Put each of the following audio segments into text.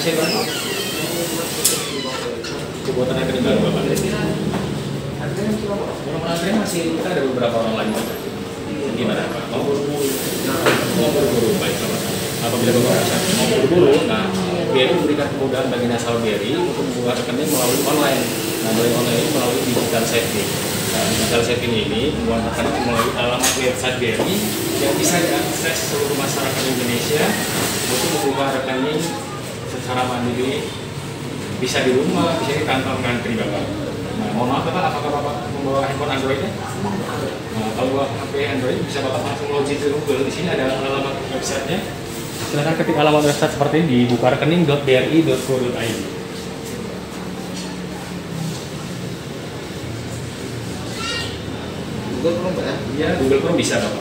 saya bantu? Kebuatan rekening baru Bapak. Nomor antrian masih kita ada beberapa orang lagi. Gimana Pak? Mau buru-buru, baik Bapak. Apabila Bapak mau buru-buru, nah BRI memberikan kemudahan bagi nasabah BRI untuk membuka rekening melalui online. Nah, melalui online ini melalui digital saving. Nah, digital saving ini membuat rekening melalui alamat website BRI yang bisa diakses seluruh masyarakat Indonesia untuk membuka rekening secara mandiri, bisa di rumah, bisa di kantor ngantri Bapak. Nah, mohon maaf Bapak, apakah Bapak membawa handphone Android-nya? Nah, kalau bawa HP Android bisa Bapak langsung login ke Google. Di sini ada alamat websitenya. Silakan ketik alamat website seperti ini di buka rekening.bri.co.id. Google Chrome Pak ya? Iya, Google Chrome bisa Bapak.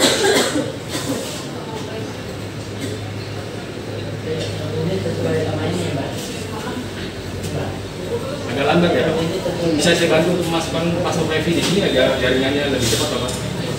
Agak lambat ya Pak. Bisa saya bantu untuk memasukkan password wifi di sini agar jaringannya lebih cepat Bapak.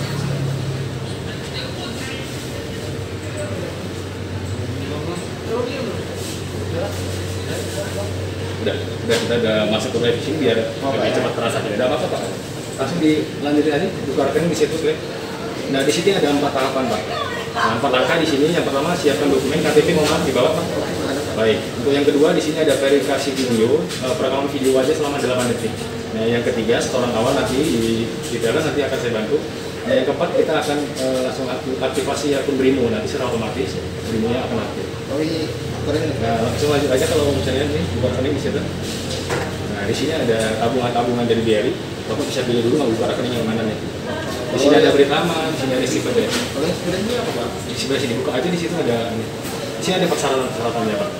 Udah kita udah masuk ke wifi sini biar lebih cepat transaksi. Tidak apa-apa Pak. Langsung dilanjutin aja, buka rekening di situ ya. Nah di sini ada 4 tahapan Pak. Nah, 4 langkah di sini. Yang pertama siapkan dokumen KTP, mohon maaf di bawah Pak. Baik. Untuk yang kedua di sini ada verifikasi video, perekaman video wajah selama 8 detik. Nah yang ketiga setoran awal nanti di dalam nanti akan saya bantu. Nah yang keempat kita akan langsung aktivasi akun BRIMO, nanti secara otomatis BRIMO-nya akan aktif. Nah langsung lanjut aja kalau misalnya nih buka rekening di situ. Nah di sini ada tabungan dari BRI. Bapak bisa pilih dulu mau buka rekening yang mana nih. Di sini ada berita lama, di sini ada slip aja. Kalau yang sebenarnya apa Pak? Di sebelah sini buka aja, di situ ada. Di sini ada persyaratan-persyaratannya Pak.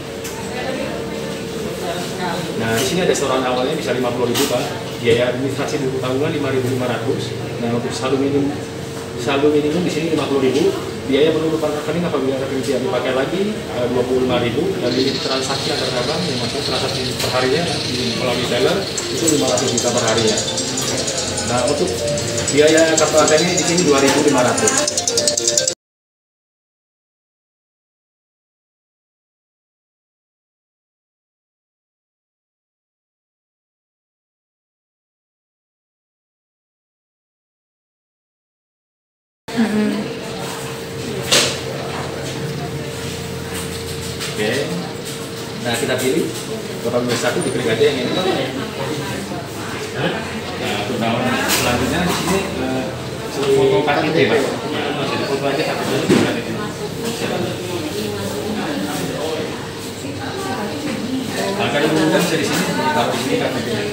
Nah di sini ada setoran awalnya bisa 50.000 Pak. Biaya administrasi buku tabungan 5.500. Nah untuk saldo minimum di sini 50.000. Biaya penutupan rekening apabila rekening tidak dipakai lagi 25.000. Dan limit transaksi antar bank yang masuk transaksi perharinya melalui teller itu 500 juta per harinya. Nah untuk biaya kartu ATM di sini 2.500. Oke, nah kita pilih Bapak pilih satu, diklik aja yang ini. Nah, untuk tahun selanjutnya di sini foto KTP Pak. Nah, jadi foto aja KTP. Langkah yang mudah bisa di sini, ditaruh di sini KTP-nya.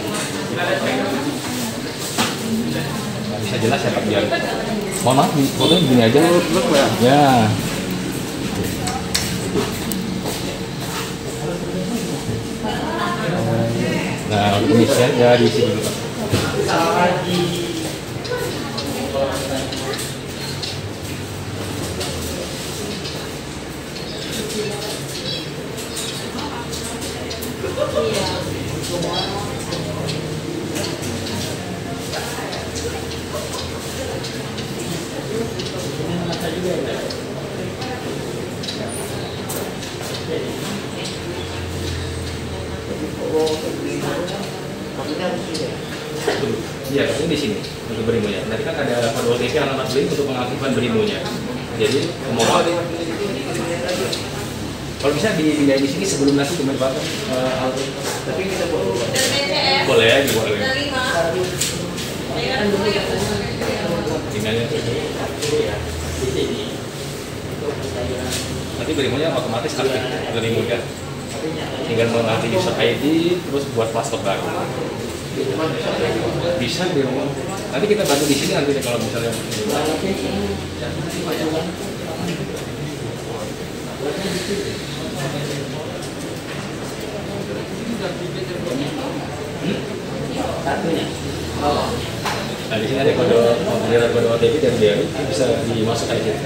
Bisa jelas ya Pak biar. Mohon maaf, fotonya begini aja. Ya. Nah, untuk misalnya ya di sini dulu Pak. Iya, ini di sini untuk BRIMO-nya. Nanti kan ada kode OTP alamat BRI untuk pengaktifan BRIMO-nya. Jadi, mohon kalau bisa dipindahin di sini sebelum nanti Pak. Tapi kita boleh ya, boleh. Tinggalnya nanti BRIMO-nya otomatis aktif, lebih mudah. Tinggal mengganti user ID, terus buat password baru. Bisa di rumah. Nanti kita bantu di sini nanti kalau misalnya. Satunya. Nah di sini ada kode OTP dari BRI, bisa dimasukkan di sini.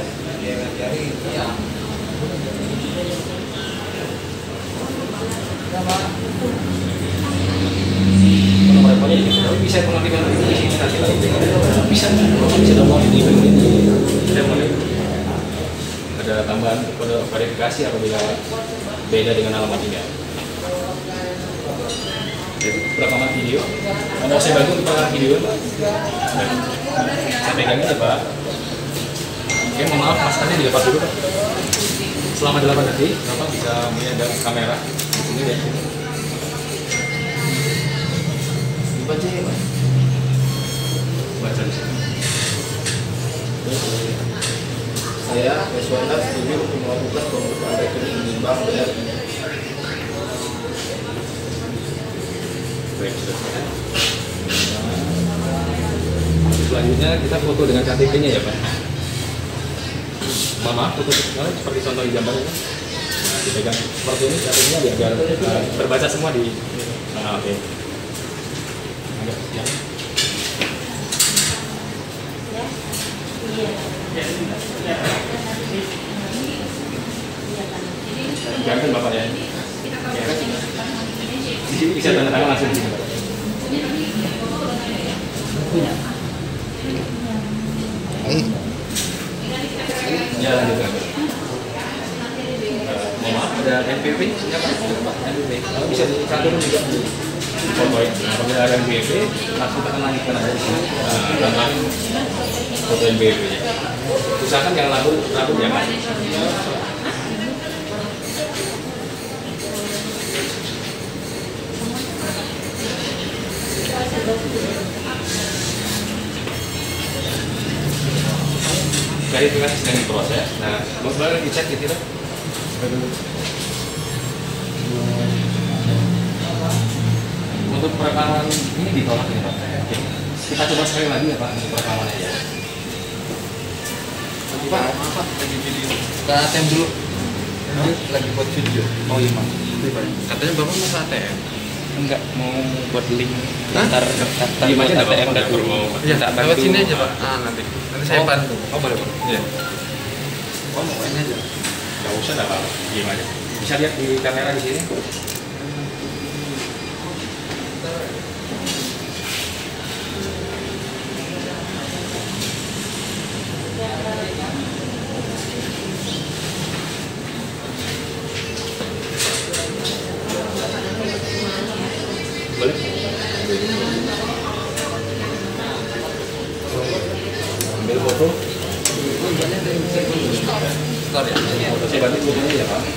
Bisa pengaktifan di sini nanti bisa download ini ada tambahan kode verifikasi apabila beda dengan alamat email. Jadi rekaman video. Mau saya bantu untuk rekaman video? Saya pegangin ya Pak. Oke, mohon maaf Mas tadi dilepas dulu Pak. Selama 8 detik, Bapak bisa melihat ada kamera di sini dan sini. Dibaca ya Pak. Baca di sini. Saya Yaswanda setuju untuk melakukan pembukaan rekening di bank BRI. Baik, sudah selesai. Selanjutnya kita foto dengan KTP-nya ya Pak. Mama, foto seperti contoh di gambar ini. Nah, dipegang seperti ini KTP-nya biar terbaca semua di. Nah, oke. Agak siap. Ganteng Bapak ya. Di sini bisa tanda tangan langsung di sini Pak. Ya lanjutkan. Mohon maaf ada NPWP siapa? NPWP. Kalau bisa dicatur juga di foto ya. Nah, kalau ada NPWP langsung tekan lanjutkan aja di sini. Nah, foto NPWP-nya. Usahakan jangan rambut ya Pak. Verifikasi sedang diproses. Nah, boleh dicek gitu kan? Untuk perekaman ini ditolak ya Pak. Oke. Kita coba sekali lagi ya Pak untuk perekamannya ya. Pak, maaf lagi video. Ke ATM dulu. Lagi buat video. Oh iya Mas. Katanya Bapak mau ke ATM. Enggak, mau buat link Hah? daftar Diem aja nggak ATM apa-apa, nggak perlu. Iya, Tak lewat bantu. sini aja Pak. Nanti saya bantu. Oh boleh Pak. Iya. Oh, mau ini aja. Nggak usah nggak apa-apa. Diem aja. Bisa lihat di kamera di sini. Boleh. Ambil foto. Store ya. Foto saya bantu fotonya ya Pak.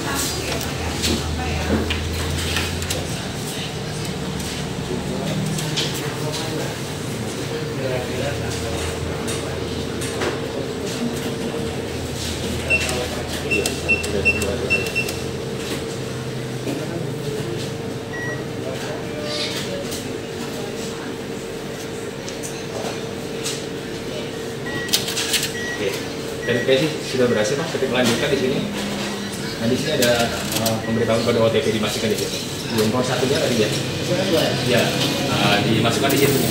Oke, verifikasi sudah berhasil Pak. Ketik lanjutkan di sini. Nah di sini ada pemberitahuan kode OTP dimasukkan di sini. Yang satunya tadi ya. Ya, dimasukkan di sini.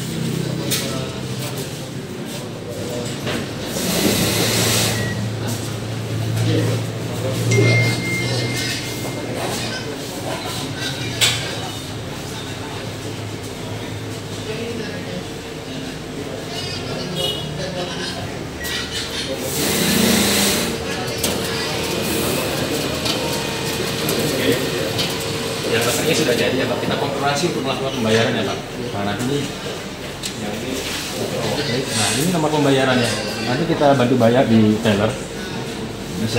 Yang rasanya sudah jadi ya Pak. Kita konfirmasi untuk melakukan pembayaran ya Pak. Nah nanti ini yang ini. Oke. Nah ini nomor pembayarannya. Nanti kita bantu bayar di teller. Bisa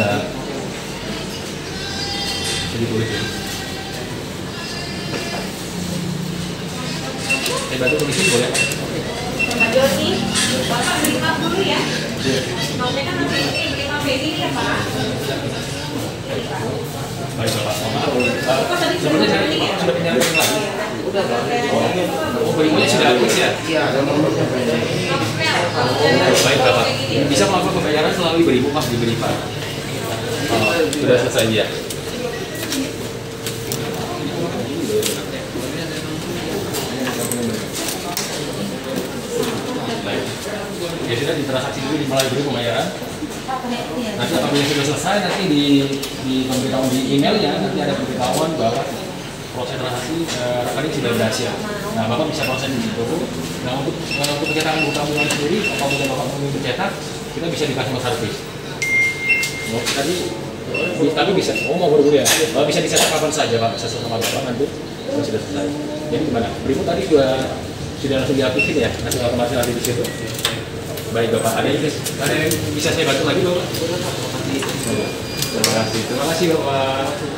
ditulis ya. Saya bantu tulisin boleh Pak? Pak Joni, Bapak beli map dulu ya. Iya. Mapnya kan nanti beli map ini ya Pak. Baik Bapak. Sebenarnya saya sudah punya link lagi. Udah Pak. Oh, berikutnya sudah habis ya? Iya, ada nomornya Pak. Baik Bapak. Bisa melakukan pembayaran melalui beribu Pak, diberi Pak. Oh, sudah selesai ya. Baik. Ya sudah ditransaksi dulu melalui beri pembayaran. Nanti apabila sudah selesai nanti di pemberitahuan di emailnya nanti ada pemberitahuan bahwa proses transaksi rekening sudah berhasil. Nah Bapak bisa proses di situ. Nah untuk pencetakan buku tabungan sendiri apabila Bapak mau mencetak kita bisa di customer service. Oh, tadi Tapi bisa, mau buru-buru ya? Bisa dicetak kapan saja Pak, bisa sama Bapak nanti sudah selesai. Jadi gimana? Brimo tadi juga sudah langsung diaktifin ya, langsung otomatis nanti di situ. Baik Bapak, ada yang bisa saya bantu lagi Bapak? Terima kasih Bapak.